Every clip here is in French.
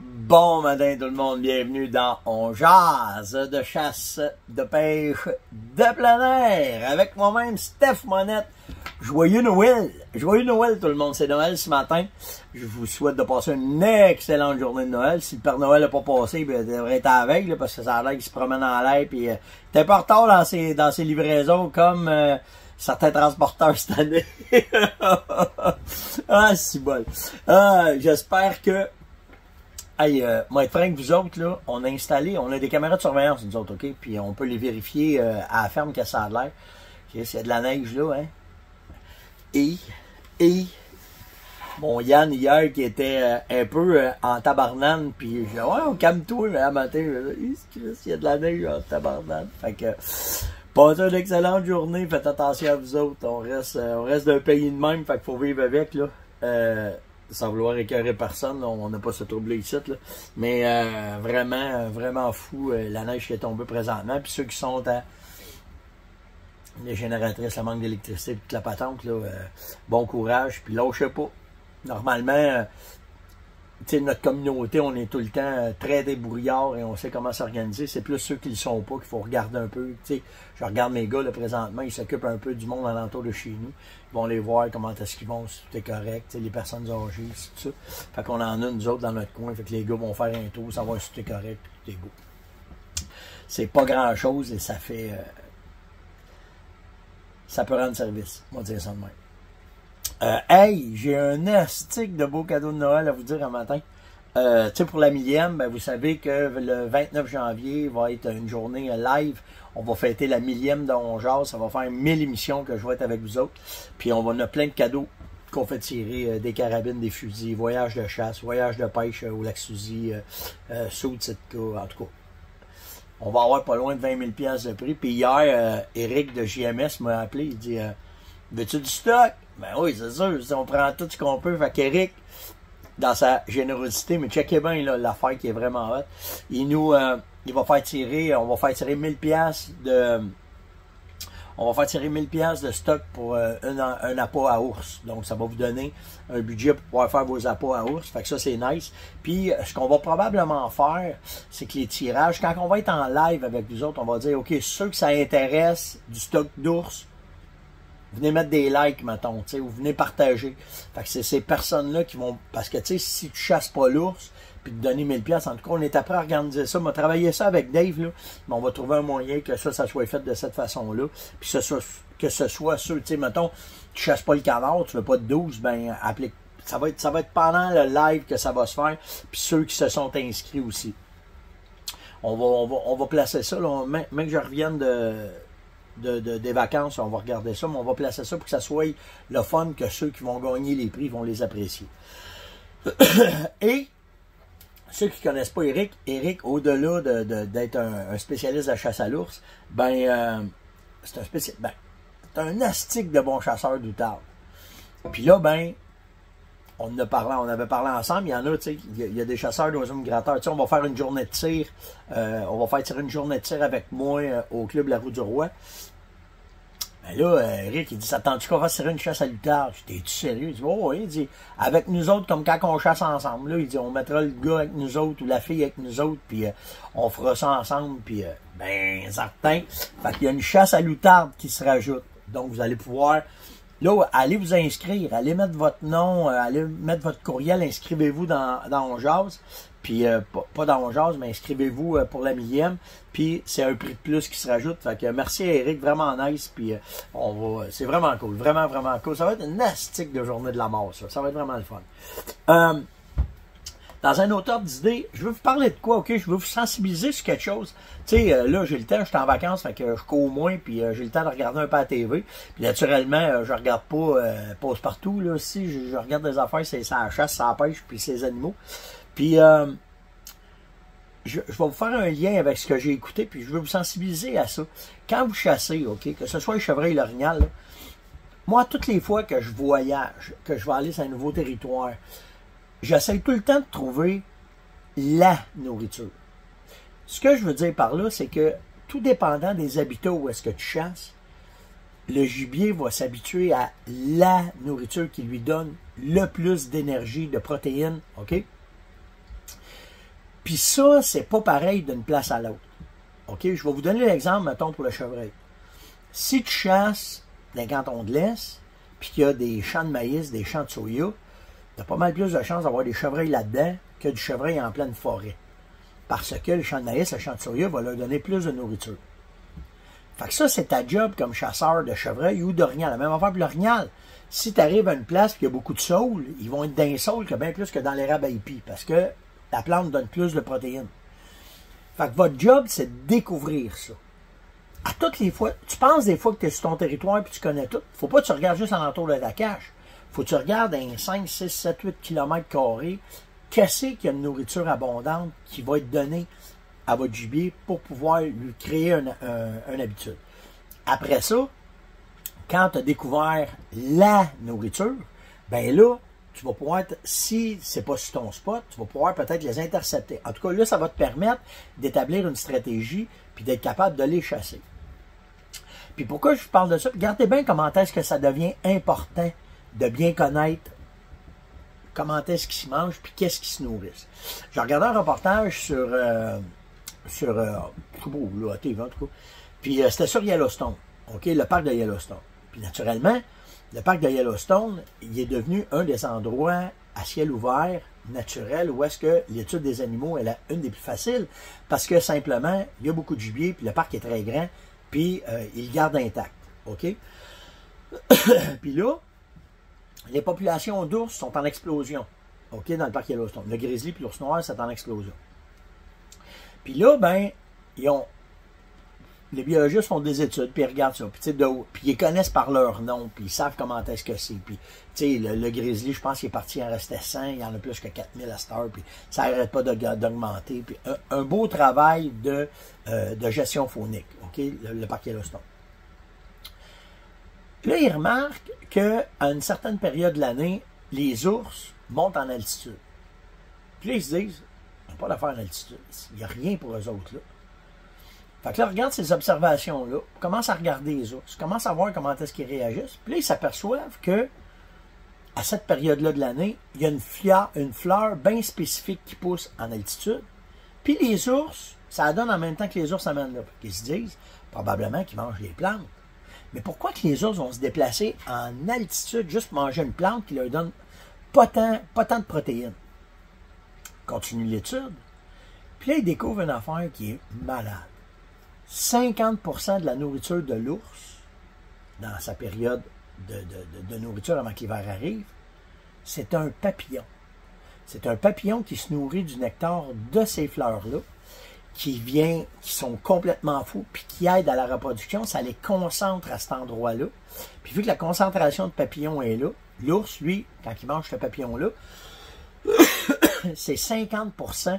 Bon matin tout le monde, bienvenue dans On Jase de chasse, de pêche, de plein air, avec moi-même Steph Monette. Joyeux Noël! Joyeux Noël tout le monde, c'est Noël ce matin. Je vous souhaite de passer une excellente journée de Noël. Si le Père Noël n'a pas passé, ben, il devrait être à la veille, là, parce que ça a l'air qu'il se promène en l'air, puis t'es pas en retard dans ses livraisons comme certains transporteurs cette année. Ah, c'est bon. J'espère que moi être franc avec vous autres, là, on a des caméras de surveillance, nous autres, OK? Puis on peut les vérifier à la ferme que ça a l'air. Okay? S'il y a de la neige là, hein? Et bon, Yann, hier, qui était un peu en tabarnane, puis j'ai dit, ouais, calme-toi, mais à matin, il y a de la neige en tabarnane. Fait que, passez une excellente journée, faites attention à vous autres. On reste d'un pays de même, fait qu'il faut vivre avec, là. Sans vouloir écœurer personne, là, on n'a pas ce trouble ici, là. Mais vraiment fou, la neige qui est tombée présentement. Puis ceux qui sont à les génératrices, le manque d'électricité, toute la patente, là, bon courage, puis lâchez pas. Normalement, notre communauté, on est tout le temps très débrouillard et on sait comment s'organiser. C'est plus ceux qui ne le sont pas qu'il faut regarder un peu. T'sais, je regarde mes gars là, présentement, ils s'occupent un peu du monde alentour de chez nous. Ils vont les voir comment est-ce qu'ils vont, si tout est correct, les personnes âgées, tout ça. Fait qu'on en a nous autres dans notre coin, fait que les gars vont faire un tour, savoir si tout est correct, tout est beau. C'est pas grand-chose et ça fait... ça peut rendre service, on va dire ça de même. Hey, j'ai un astique de beaux cadeaux de Noël à vous dire un matin. Tu sais, pour la millième, ben, vous savez que le 29 janvier va être une journée live. On va fêter la millième de On Jase. Ça va faire 1000 émissions que je vais être avec vous autres. Puis on a plein de cadeaux qu'on fait tirer, des carabines, des fusils, voyage de chasse, voyage de pêche au Lac-Souzy, Saut de Sitka, en tout cas. On va avoir pas loin de 20 000 $ de prix. Puis hier, Eric de JMS m'a appelé. Il dit veux-tu du stock? Ben oui, c'est sûr. On prend tout ce qu'on peut. Fait qu'Eric, dans sa générosité, mais checkez bien l'affaire qui est vraiment hot. Il va faire tirer, on va faire tirer 1000 $ de. On va faire tirer 1000 $ de stock pour un appât à ours. Donc, ça va vous donner un budget pour pouvoir faire vos appâts à ours. Fait que ça, c'est nice. Puis, ce qu'on va probablement faire, c'est que les tirages, quand on va être en live avec vous autres, on va dire, OK, ceux que ça intéresse du stock d'ours, venez mettre des likes, mettons, ou venez partager. Fait que c'est ces personnes-là qui vont... Parce que, tu sais, si tu chasses pas l'ours, puis te donner 1000 $, en tout cas, on est après à organiser ça. On va travailler ça avec Dave, là. Mais on va trouver un moyen que ça soit fait de cette façon-là. Puis que ce soit ceux, tu sais, mettons, tu chasses pas le canard, tu veux pas de 12, ben, applique. Ça va être pendant le live que ça va se faire. Puis ceux qui se sont inscrits aussi. On va placer ça, là. Même que je revienne des vacances, on va regarder ça, mais on va placer ça pour que ça soit le fun, que ceux qui vont gagner les prix vont les apprécier. Et ceux qui ne connaissent pas Eric, au-delà d'être un spécialiste de la chasse à l'ours, ben c'est un astique de bon chasseur d'outarde. Puis là, ben, on avait parlé ensemble, il y en a, tu sais, il y a des chasseurs d'oiseaux migrateurs. Tu sais, on va faire une journée de tir, on va faire tirer une journée de tir avec moi au club La Roue du Roi. Ben là, Eric, il dit, ça tente-tu qu'on va tirer une chasse à l'outarde? T'es-tu sérieux? Il dit, oh oui, il dit, avec nous autres, comme quand on chasse ensemble, là, il dit, on mettra le gars avec nous autres ou la fille avec nous autres, puis on fera ça ensemble, puis ben, certain. Fait qu'il y a une chasse à l'outarde qui se rajoute. Donc, vous allez pouvoir... Là, allez vous inscrire, allez mettre votre nom, allez mettre votre courriel, inscrivez-vous dans On Jase, puis pas dans On Jase, mais inscrivez-vous pour la millième, puis c'est un prix de plus qui se rajoute. Fait que merci à Eric, vraiment nice, puis c'est vraiment cool, vraiment cool. Ça va être une astique de journée de la mort, ça va être vraiment le fun. Dans un autre ordre d'idée, je veux vous parler de quoi, OK? Je veux vous sensibiliser sur quelque chose. Tu sais, là, j'ai le temps, je suis en vacances, fait que je cours moins, puis j'ai le temps de regarder un peu la TV. Puis naturellement, je regarde pas Passe-Partout, là, si je regarde des affaires, c'est ça la chasse, ça la pêche, puis c'est les animaux. Puis, je vais vous faire un lien avec ce que j'ai écouté, puis je veux vous sensibiliser à ça. Quand vous chassez, OK, que ce soit le chevreuil l'orignal, là, moi, toutes les fois que je voyage, que je vais aller sur un nouveau territoire, j'essaie tout le temps de trouver la nourriture. Ce que je veux dire par là, c'est que tout dépendant des habitats où est-ce que tu chasses, le gibier va s'habituer à la nourriture qui lui donne le plus d'énergie, de protéines, OK? Puis ça, c'est pas pareil d'une place à l'autre. OK? Je vais vous donner l'exemple, mettons, pour le chevreuil. Si tu chasses dans le canton de l'Est, puis qu'il y a des champs de maïs, des champs de soya, tu as pas mal plus de chances d'avoir des chevreuils là-dedans que du chevreuil en pleine forêt. Parce que le champ de maïs, le champ de soya va leur donner plus de nourriture. Fait que ça, c'est ta job comme chasseur de chevreuil ou d'orignal. La même affaire pour l'orignal. Si tu arrives à une place et qu'il y a beaucoup de saules, ils vont être dans les saules que bien plus que dans l'érable à épis. Parce que la plante donne plus de protéines. Fait que votre job, c'est de découvrir ça. À toutes les fois, tu penses des fois que tu es sur ton territoire et tu connais tout. Faut pas que tu regardes juste alentour de ta cache. Faut que tu regardes dans 5, 6, 7, 8 km², qu'est-ce qu'il y a de nourriture abondante qui va être donnée à votre gibier pour pouvoir lui créer une habitude. Après ça, quand tu as découvert la nourriture, ben là, tu vas pouvoir, si c'est pas sur ton spot, tu vas pouvoir peut-être les intercepter. En tout cas, là, ça va te permettre d'établir une stratégie puis d'être capable de les chasser. Puis pourquoi je vous parle de ça? Regardez bien comment est-ce que ça devient important de bien connaître comment est-ce qu'ils se mangent puis qu'est-ce qu'ils se nourrissent. J'ai regardé un reportage sur là, à TV, en tout cas. Puis c'était sur Yellowstone, OK, le parc de Yellowstone. Puis naturellement, le parc de Yellowstone, il est devenu un des endroits à ciel ouvert, naturel, où est-ce que l'étude des animaux est une des plus faciles, parce que simplement, il y a beaucoup de gibier, puis le parc est très grand, puis il le garde intact, OK? Puis là, les populations d'ours sont en explosion, OK, dans le parc Yellowstone. Le grizzly puis l'ours noir, c'est en explosion. Puis là, ben, les biologistes font des études, puis ils regardent ça, puis ils connaissent par leur nom, puis ils savent comment est-ce que c'est. Puis, tu sais, le grizzly, je pense qu'il est parti, il en restait 100, il y en a plus que 4000 à cette heure, puis ça n'arrête pas d'augmenter. Puis un beau travail de gestion faunique, OK, le parc Yellowstone. Là, ils remarquent qu'à une certaine période de l'année, les ours montent en altitude. Puis là, ils se disent, on n'a pas d'affaire en altitude, il n'y a rien pour eux autres, là. Fait que là, regarde ces observations-là, commence à regarder les ours, commence à voir comment est-ce qu'ils réagissent. Puis là, ils s'aperçoivent que à cette période-là de l'année, il y a une fleur bien spécifique qui pousse en altitude. Puis les ours, ça donne en même temps que les ours amènent là. Ils se disent, probablement qu'ils mangent les plantes. Mais pourquoi que les ours vont se déplacer en altitude juste pour manger une plante qui leur donne pas tant de protéines? Continue l'étude. Puis là, ils découvrent une affaire qui est malade. 50% de la nourriture de l'ours, dans sa période de nourriture avant que l'hiver arrive, c'est un papillon. C'est un papillon qui se nourrit du nectar de ces fleurs-là, qui sont complètement fous, puis qui aident à la reproduction. Ça les concentre à cet endroit-là. Puis vu que la concentration de papillons est là, l'ours, lui, quand il mange ce papillon-là, c'est 50%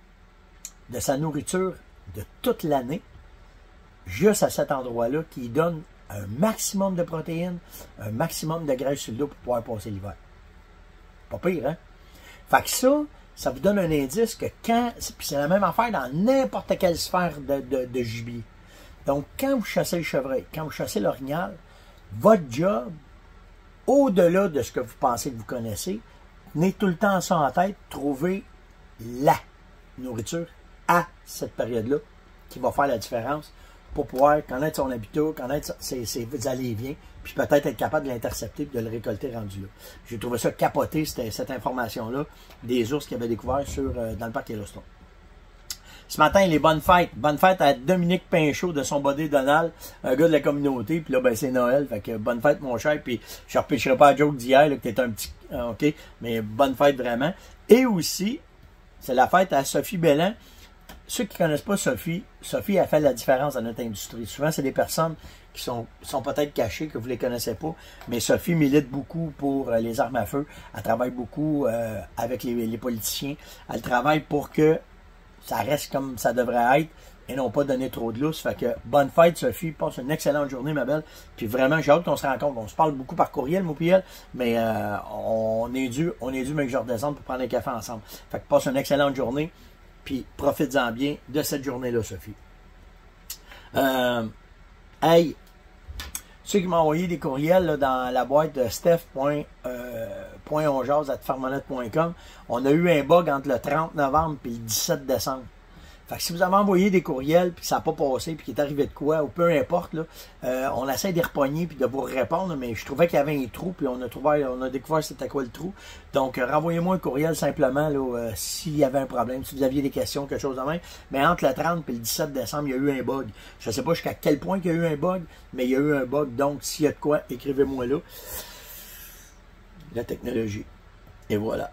de sa nourriture de toute l'année, juste à cet endroit-là, qui donne un maximum de protéines, un maximum de graisse sur le dos pour pouvoir passer l'hiver. Pas pire, hein? Fait que ça vous donne un indice que puis c'est la même affaire dans n'importe quelle sphère de gibier. Donc, quand vous chassez le chevreuil, quand vous chassez l'orignal, votre job, au-delà de ce que vous pensez que vous connaissez, tenez tout le temps ça en tête, trouver la nourriture à cette période-là qui va faire la différence pour pouvoir connaître son habitat, connaître ses allées-et-viens, puis peut-être être capable de l'intercepter et de le récolter rendu là. J'ai trouvé ça capoté, cette information-là, des ours qu'ils avaient découvert dans le parc Yellowstone. Ce matin, les bonnes fêtes. Bonne fête à Dominique Pinchot de son body Donald, un gars de la communauté, puis là, ben c'est Noël, fait que bonne fête mon cher, puis je ne repêcherai pas la joke d'hier, que t'es un petit... OK, mais bonne fête vraiment. Et aussi, c'est la fête à Sophie Bellan. Ceux qui ne connaissent pas Sophie a fait la différence dans notre industrie. Souvent, c'est des personnes qui sont peut-être cachées, que vous ne les connaissez pas, mais Sophie milite beaucoup pour les armes à feu. Elle travaille beaucoup avec les politiciens. Elle travaille pour que ça reste comme ça devrait être et non pas donner trop de lousse. Fait que bonne fête, Sophie. Passe une excellente journée, ma belle. Puis vraiment, j'ai hâte qu'on se rencontre. On se parle beaucoup par courriel, moi et elle, mais on est dû, mais que je redescende pour prendre un café ensemble. Fait que passe une excellente journée. Puis profites-en bien de cette journée-là, Sophie. Hey, Ceux qui m'ont envoyé des courriels là, dans la boîte de steph.onjaz@farmonette.com, on a eu un bug entre le 30 novembre et le 17 décembre. Fait que si vous avez envoyé des courriels puis que ça n'a pas passé puis qu'il est arrivé de quoi, ou peu importe, là, on essaie de repogner puis de vous répondre, mais je trouvais qu'il y avait un trou puis on a découvert c'était quoi le trou. Donc renvoyez-moi un courriel simplement là, s'il y avait un problème, si vous aviez des questions, quelque chose de même. Mais entre le 30 et le 17 décembre, il y a eu un bug. Je ne sais pas jusqu'à quel point il y a eu un bug, mais il y a eu un bug. Donc s'il y a de quoi, écrivez-moi là. La technologie. Et voilà.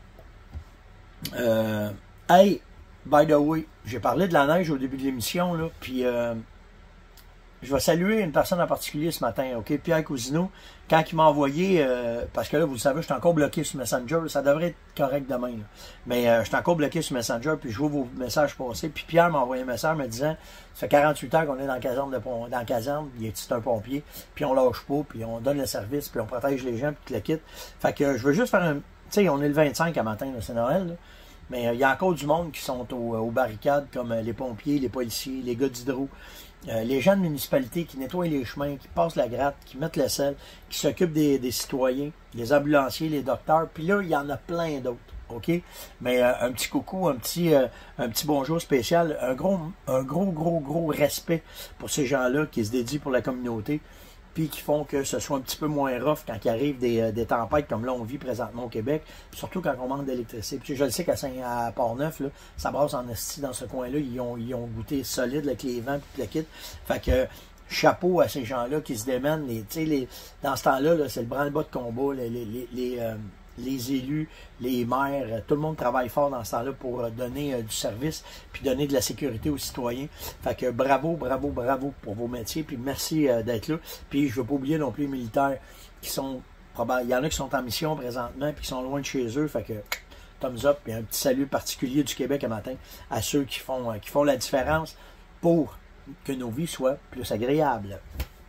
Hey! By the way, j'ai parlé de la neige au début de l'émission, là, puis je vais saluer une personne en particulier ce matin, OK? Pierre Cousineau, quand il m'a envoyé, parce que là, vous le savez, je suis encore bloqué sur Messenger, ça devrait être correct demain, là. Mais je suis encore bloqué sur Messenger, puis je vois vos messages passer, puis Pierre m'a envoyé un message me disant, ça fait 48 heures qu'on est dans la caserne, dans la caserne, c'est un pompier, puis on lâche pas, puis on donne le service, puis on protège les gens, puis tout le kit. Fait que je veux juste faire un, tu sais, on est le 25 à matin, c'est Noël, là. Mais il y a encore du monde qui sont aux barricades, comme les pompiers, les policiers, les gars d'hydro, les gens de municipalité qui nettoient les chemins, qui passent la gratte, qui mettent le sel, qui s'occupent des citoyens, les ambulanciers, les docteurs. Puis là, il y en a plein d'autres, OK? Mais un petit coucou, un petit bonjour spécial, un gros respect pour ces gens-là qui se dédient pour la communauté, puis qui font que ce soit un petit peu moins rough quand il arrive des tempêtes comme là on vit présentement au Québec, surtout quand on manque d'électricité. Puis je le sais qu'à Port-Neuf, là, ça brasse en esti dans ce coin-là, ils ont goûté solide avec les vents et tout le kit. Fait que chapeau à ces gens-là qui se démènent. Dans ce temps-là, -là, c'est le branle-bas de combat, les élus, les maires, tout le monde travaille fort dans ce temps-là pour donner du service puis donner de la sécurité aux citoyens. Fait que bravo pour vos métiers, puis merci d'être là. Puis je ne veux pas oublier non plus les militaires qui sont il y en a qui sont en mission présentement puis qui sont loin de chez eux. Fait que thumbs up et un petit salut particulier du Québec un matin à ceux qui font la différence pour que nos vies soient plus agréables.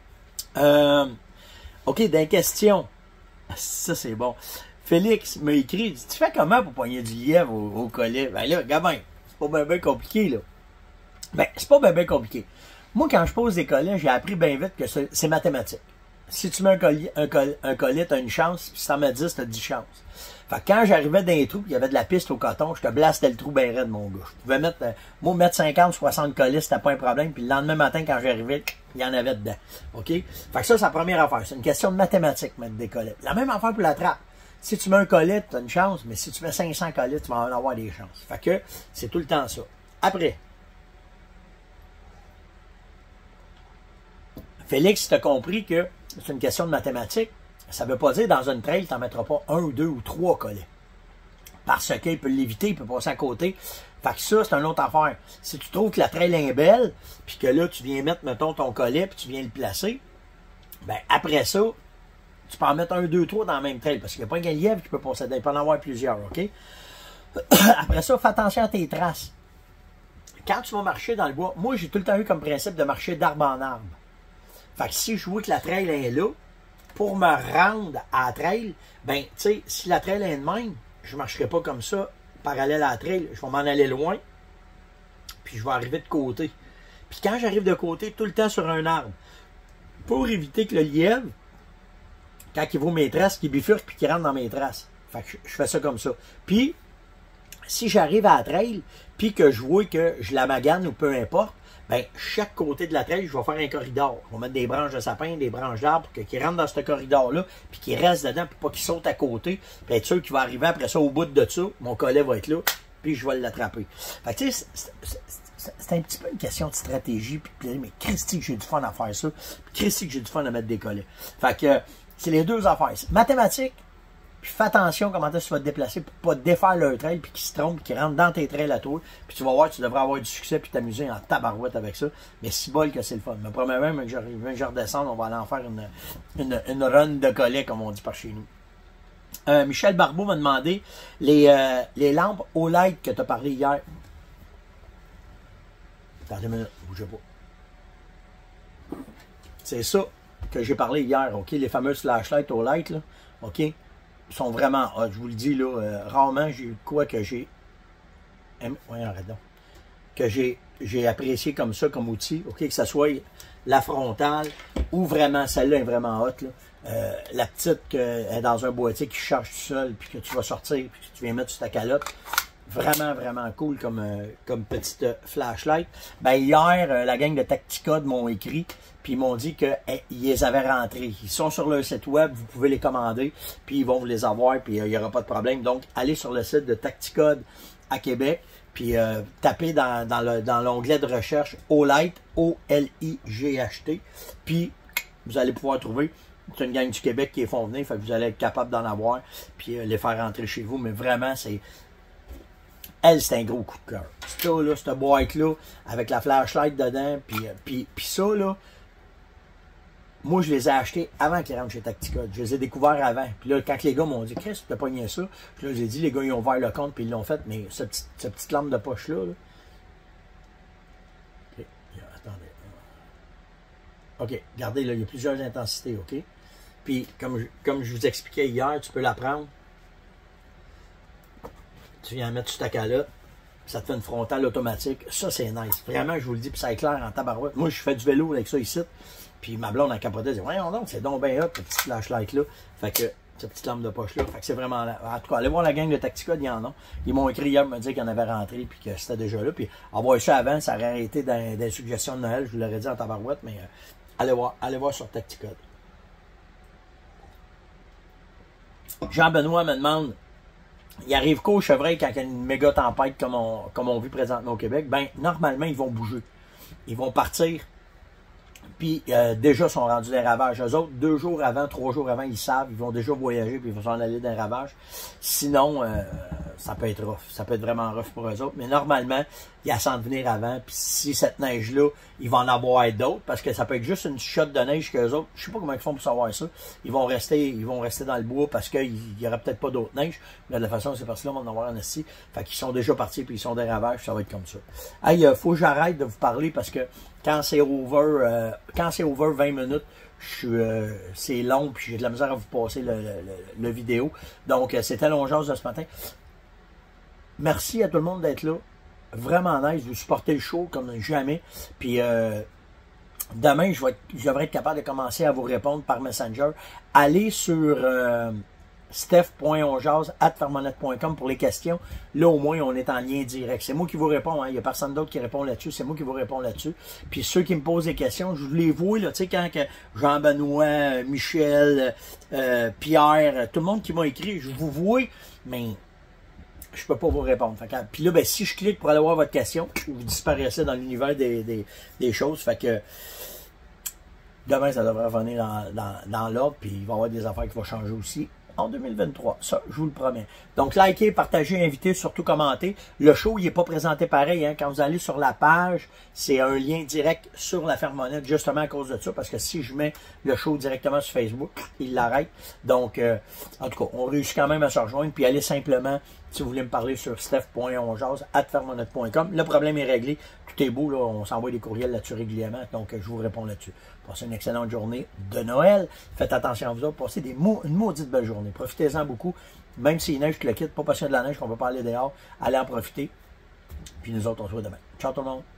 OK, dans les questions. Ça, c'est bon. Félix m'a écrit, tu fais comment pour poigner du lièvre au collet? Ben là, gamin, c'est pas bien compliqué, là. Ben, c'est pas bien compliqué. Moi, quand je pose des collets, j'ai appris bien vite que c'est mathématique. Si tu mets un collet, t'as une chance, puis si t'en mets 10, t'as 10 chances. Fait que quand j'arrivais dans les trous, il y avait de la piste au coton, je te blastais le trou bien raide, mon gars. Je pouvais mettre 50, 60 collets, c'était pas un problème, puis le lendemain matin, quand j'arrivais, il y en avait dedans. OK? Fait que ça, c'est la première affaire. C'est une question de mathématiques, mettre des collets. La même affaire pour la trappe. Si tu mets un collet, tu as une chance, mais si tu mets 500 collets, tu vas en avoir des chances. Fait que c'est tout le temps ça. Après, Félix, tu as compris que c'est une question de mathématiques. Ça ne veut pas dire dans une trail, tu n'en mettras pas 1, 2 ou 3 collets. Parce qu'il peut l'éviter, il peut passer à côté. Fait que ça, c'est une autre affaire. Si tu trouves que la trail est belle, puis que là, tu viens mettre, mettons, ton collet, puis tu viens le placer, ben après ça, tu peux en mettre 1, 2, 3 dans la même trail, parce qu'il n'y a pas un lièvre qui peut passer dedans. Il peut en avoir plusieurs, OK? Après ça, fais attention à tes traces. Quand tu vas marcher dans le bois, moi, j'ai tout le temps eu comme principe de marcher d'arbre en arbre. Fait que si je vois que la trail est là, pour me rendre à la trail, ben, tu sais, si la trail est de même, je ne marcherai pas comme ça, parallèle à la trail. Je vais m'en aller loin, puis je vais arriver de côté. Puis quand j'arrive de côté, tout le temps sur un arbre, pour éviter que le lièvre, quand il voit mes traces, qu'il bifurque puis qu'il rentre dans mes traces. Fait que je fais ça comme ça. Puis, si j'arrive à la trail, puis que je vois que je la magane ou peu importe, ben chaque côté de la trail, je vais faire un corridor. Je vais mettre des branches de sapin, des branches d'arbres, pour qu'il rentre dans ce corridor-là, puis qu'il reste dedans, pour pas qu'il saute à côté, puis être sûr qu'il va arriver après ça, au bout de ça, mon collet va être là, puis je vais l'attraper. Fait que tu sais, c'est un petit peu une question de stratégie, puis mais Christy, j'ai du fun à faire ça, puis Christy, j'ai du fun à mettre des collets. Fait que c'est les deux affaires. Mathématiques, puis fais attention comment tu vas te déplacer pour pas défaire leur trail, puis qu'ils se trompent, qu'ils rentrent dans tes trails à toi, puis tu vas voir, tu devrais avoir du succès, puis t'amuser en tabarouette avec ça. Mais si bol que c'est le fun. Mais premièrement, que je redescende, on va aller en faire une run de collets, comme on dit par chez nous. Michel Barbeau m'a demandé les lampes OLED que tu as parlé hier. Attendez une minute, bougez pas. C'est ça que j'ai parlé hier, OK? Les fameuses flashlights OLED, là, OK? Sont vraiment hot, je vous le dis, là, rarement j'ai eu quoi que j'ai... Oui, arrête donc. que j'ai apprécié comme ça, comme outil, ok, que ce soit la frontale ou vraiment, celle-là est vraiment hot, là. La petite qui est dans un boîtier qui charge tout seul, puis que tu vas sortir, puis que tu viens mettre sur ta calotte. Vraiment, vraiment cool comme petite flashlight. Ben hier, la gang de Tacticode m'ont écrit, puis ils m'ont dit qu'ils les avaient rentrés. Ils sont sur leur site web, vous pouvez les commander, puis ils vont vous les avoir, puis il n'y aura pas de problème. Donc, allez sur le site de Tacticode à Québec, puis tapez dans l'onglet de recherche Olight, O-L-I-G-H-T, puis vous allez pouvoir trouver. C'est une gang du Québec qui les font venir, fait que vous allez être capable d'en avoir, puis les faire rentrer chez vous. Mais vraiment, c'est un gros coup de cœur. Ça, là, cette boîte-là, avec la flashlight dedans, puis ça, là, moi, je les ai achetés avant qu'ils rentrent chez Tacticode. Je les ai découverts avant. Puis là, quand les gars m'ont dit, qu'est-ce que tu as pogné ça? Puis là, j'ai dit, les gars, ils ont ouvert le compte, puis ils l'ont fait, mais cette petite lampe de poche-là, là. OK, attendez. OK, regardez, là, il y a plusieurs intensités, OK? Puis, comme je vous expliquais hier, tu peux la prendre. Tu viens la mettre sur ta calotte. Ça te fait une frontale automatique. Ça, c'est nice. Vraiment, je vous le dis, puis ça éclaire en tabarouette. Moi, je fais du vélo avec ça ici. Puis ma blonde en capotait, elle dit, voyons donc, c'est donc bien hot, cette petite flashlight-là. Fait que, cette petite lampe de poche-là. Fait que c'est vraiment. En tout cas, allez voir la gang de Tacticode, il y en a. Ils m'ont écrit hier pour me dire qu'il y en avait rentré, puis que c'était déjà là. Puis avoir ça avant, ça aurait été dans des suggestions de Noël. Je vous l'aurais dit en tabarouette, mais allez voir sur Tacticode. Jean-Benoît me demande, il arrive quoi au chevreuil quand il y a une méga tempête comme on vit présentement au Québec? Ben, normalement, ils vont bouger. Ils vont partir. Puis, déjà, sont rendus des ravages. Eux autres, 2 jours avant, 3 jours avant, ils savent, ils vont déjà voyager, puis ils vont s'en aller dans les ravages. Sinon, ça peut être rough. Ça peut être vraiment rough pour eux autres. Mais normalement, ils assentent venir avant. Puis si cette neige-là, ils vont en avoir d'autres, parce que ça peut être juste une shot de neige qu'eux autres, je sais pas comment ils font pour savoir ça. Ils vont rester dans le bois parce qu'il y aura peut-être pas d'autres neiges. Mais de la façon, c'est parce que là, on va en avoir un ici. Fait qu'ils sont déjà partis, puis ils sont des ravages, ça va être comme ça. Hey, faut que j'arrête de vous parler parce que quand c'est over 20 minutes, c'est long, puis j'ai de la misère à vous passer le vidéo. Donc, c'était Longeance de ce matin. Merci à tout le monde d'être là. Vraiment nice, vous supportez le show comme jamais. Puis demain, je devrais être capable de commencer à vous répondre par Messenger. Allez sur steph.onjase@fermonet.com pour les questions. Là, au moins, on est en lien direct. C'est moi qui vous réponds. Hein. Il n'y a personne d'autre qui répond là-dessus. C'est moi qui vous réponds là-dessus. Puis ceux qui me posent des questions, je vous les vois. Tu sais, quand Jean-Benoît, Michel, Pierre, tout le monde qui m'a écrit, je vous vois, mais je peux pas vous répondre. Puis là, ben, si je clique pour aller voir votre question, vous disparaissez dans l'univers des choses. Fait que demain, ça devrait revenir dans l'ordre, puis il va y avoir des affaires qui vont changer aussi en 2023. Ça, je vous le promets. Donc, likez, partagez, invitez, surtout commentez. Le show, il n'est pas présenté pareil. Hein. Quand vous allez sur la page, c'est un lien direct sur la Fermonette, justement à cause de ça, parce que si je mets le show directement sur Facebook, il l'arrête. Donc, en tout cas, on réussit quand même à se rejoindre, puis allez simplement, si vous voulez me parler sur steph.onjase@fermonet.com. Le problème est réglé. Tout est beau, là. On s'envoie des courriels là-dessus régulièrement, donc je vous réponds là-dessus. Passez une excellente journée de Noël. Faites attention à vous autres. Passez une maudite belle journée. Profitez-en beaucoup. Même s'il neige, je le quitte. Pas passer de la neige, qu'on ne peut pas aller dehors. Allez en profiter. Puis nous autres, on se voit demain. Ciao tout le monde.